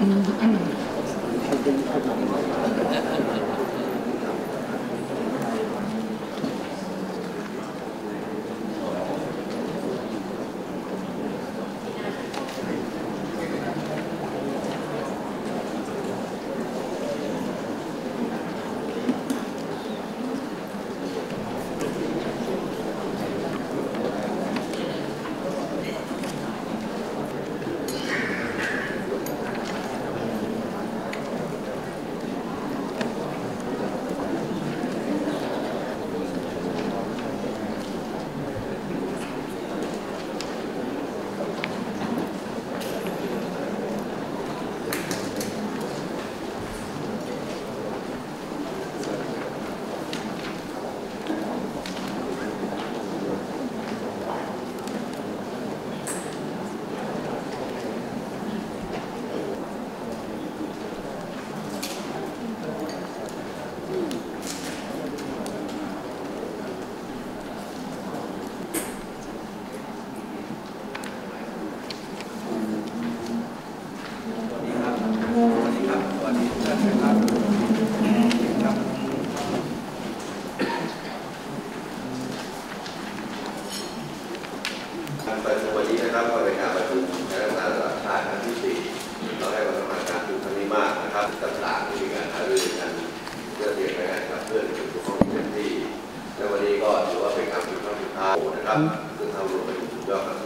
ประชุมวันนี้นะครับก็เป็นการประชุมคณะกรรมการระดับชาติครั้งที่4เราได้ประมาณการประชุมครั้งนี้มากนะครับต่างๆที่มีการหารือกันเพื่อเตรียมการขับเคลื่อนทุกข้อมูลเต็มที่และวันนี้ก็ถือว่าเป็นการประชุมครั้งสุดท้ายนะครับซึ่งทำรวมเป็นสุดยอดครั้งที่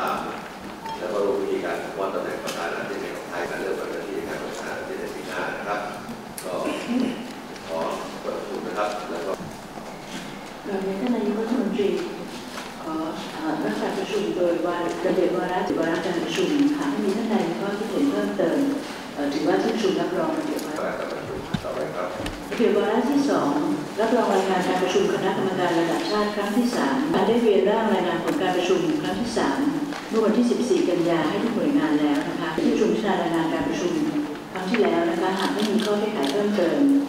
33แล้วก็รวมวิธีการว่าตำแหน่งประธานาธิบดีของไทยการเลือกประธานาธิบดีการประธานาธิบดีในปีหน้านะครับก็ขอเปิดประชุมนะครับแล้วก็ท่านนายกรัฐมนตรีขอรับการประชุมโดยว่าระเบียบวาระการประชุมค่ะมีท่านใดมีข้อคิดเห็นเพิ่มเติมถือว่าที่ประชุมรับรองระเบียบวาระการประชุมต่อไปครับระเบียบวาระที่2รับรองรายงานการประชุมคณะกรรมการระดับชาติครั้งที่3ได้เรียนร่างรายงานผลการประชุมครั้งที่3เมื่อวันที่14กันยายนให้ทุกหน่วยงานแล้วนะคะที่ประชุมพิจารณารายงานการประชุมครั้งที่แล้วนะคะหากไม่มีข้อแก้ไขเพิ่มเติม